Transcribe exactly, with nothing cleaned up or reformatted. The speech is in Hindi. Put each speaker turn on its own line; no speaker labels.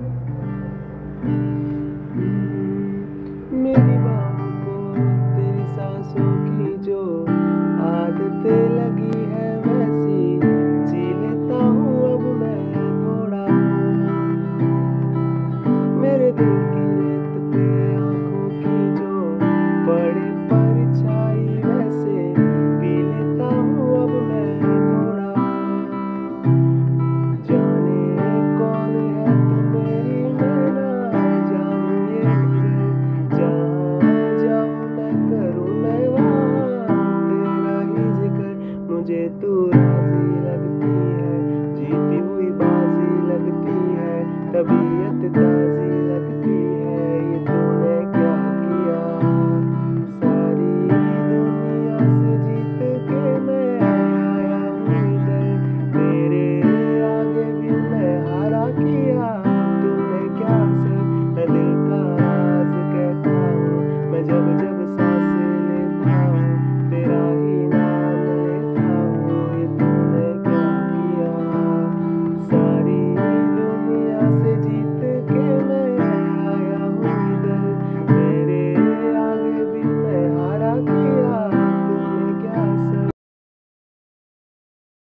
मेरी बाहों को तेरी सांसों की जो आदत लगी है वैसी जी लेता हूँ अब मैं थोड़ा। मेरे दिल की रेत पे आँखों की जो पड़े परछाई वैसे पी लेता हूँ अब मैं थोड़ा। जाने कौन है तू मेरी मैं ना जानू ये मगर जहाँ जाऊँ मैं करूँ मैं वहाँ तेरा ही जिक्र। मुझे तू राजी लगती है, जीती हुई बाजी लगती है, तबीयत ताजी लगती है। ये तूने क्या किया, सारी दुनिया से जीत के मैं आया हूँ इधर, तेरे आगे भी मैं हारा किया। तूने क्या सर मैं दिल का राज कहता हूँ, मैं जब जब सा